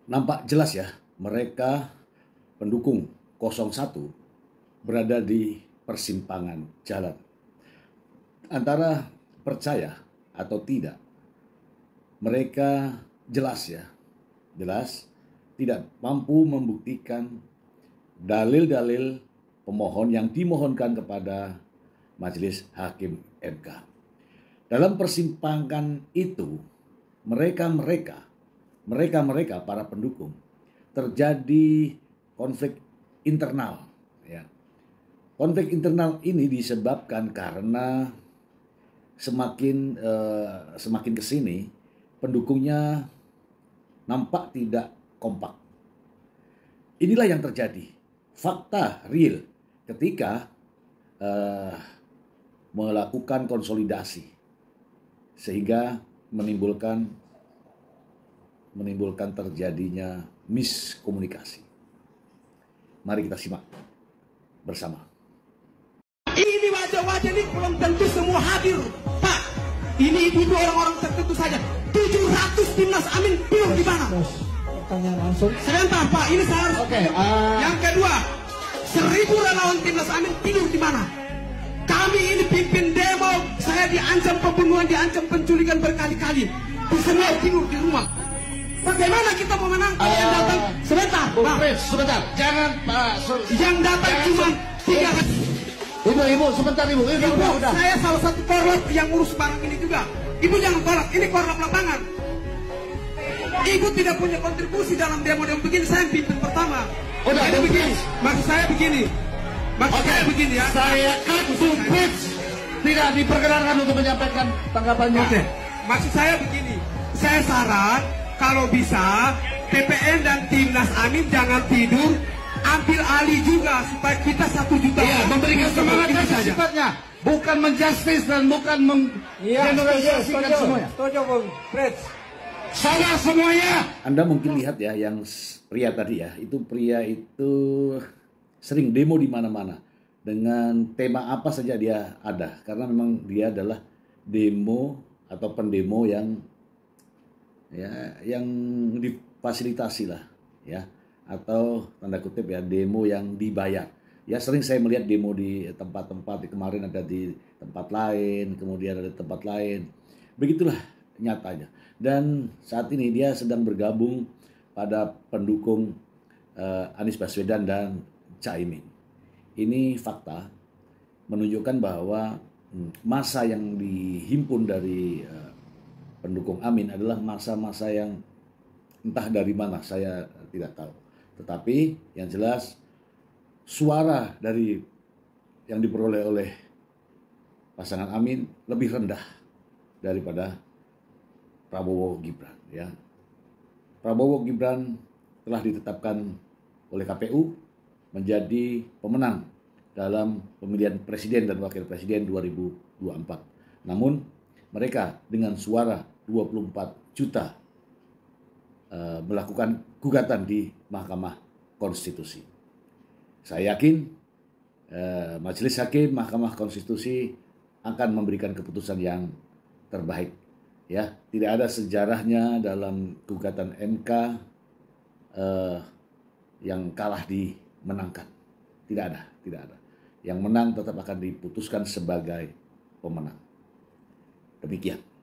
nampak jelas ya, mereka pendukung 01 berada di persimpangan jalan antara percaya atau tidak. Mereka jelas tidak mampu membuktikan dalil-dalil pemohon yang dimohonkan kepada Majelis Hakim MK. Dalam persimpangan itu, mereka para pendukung terjadi konflik internal. Ya. Konflik internal ini disebabkan karena semakin kesini pendukungnya nampak tidak kompak. Inilah yang terjadi, fakta real ketika melakukan konsolidasi sehingga menimbulkan terjadinya miskomunikasi. Mari kita simak bersama. Ini wajah-wajah ini belum tentu semua hadir, Pak. Ini ibu orang-orang tertentu saja. 700 timnas Amin tidur di mana? Pertanyaan langsung. Sebentar, Pak. Ini saya harus. Oke. Yang kedua, 1000 relawan timnas Amin tidur di mana? Kami ini pimpin demo, saya diancam pembunuhan, diancam penculikan berkali-kali. Semua tidur di rumah. Bagaimana kita mau menang kalau yang datang sebentar, Pak. Sebentar, jangan Pak. Yang datang cuma 3 hari. Ibu, sebentar Ibu. Udah. Saya salah satu korlap yang urus barang ini juga. Ibu jangan korlap, ini korlap lapangan. Ibu tidak punya kontribusi dalam demo-demo begini, saya pimpin pertama. Udah, Jadi begini, maksud saya begini. Saya begini ya. Saya kan sumpit tidak diperkenankan untuk menyampaikan tanggapannya. Oke. Maksud saya begini. Saya saran kalau bisa PPN dan Timnas Amin jangan tidur, ambil alih juga supaya kita 1 juta. Iya, memberikan semangat ini saja sifatnya, bukan menjustis dan bukan menggeneralisasikan semuanya. Setuju, Bung Frits. Salah semuanya. Anda mungkin lihat ya, yang pria tadi ya, pria itu sering demo di mana-mana dengan tema apa saja dia ada, karena memang dia adalah demo atau pendemo yang difasilitasi lah ya, atau tanda kutip ya, demo yang dibayar. Ya, sering saya melihat demo di tempat-tempat, kemarin ada di tempat lain, kemudian ada tempat lain. Begitulah nyatanya. Dan saat ini dia sedang bergabung pada pendukung Anies Baswedan dan Caimin. Ini fakta menunjukkan bahwa masa yang dihimpun dari pendukung Amin adalah masa-masa yang entah dari mana, saya tidak tahu. Tetapi yang jelas suara dari yang diperoleh oleh pasangan Amin lebih rendah daripada Prabowo Gibran ya. Prabowo Gibran telah ditetapkan oleh KPU menjadi pemenang dalam pemilihan presiden dan wakil presiden 2024. Namun mereka dengan suara 24 juta melakukan gugatan di Mahkamah Konstitusi. Saya yakin Majelis Hakim Mahkamah Konstitusi akan memberikan keputusan yang terbaik. Ya, tidak ada sejarahnya dalam gugatan MK yang kalah dimenangkan. Tidak ada. Yang menang tetap akan diputuskan sebagai pemenang. Demikian.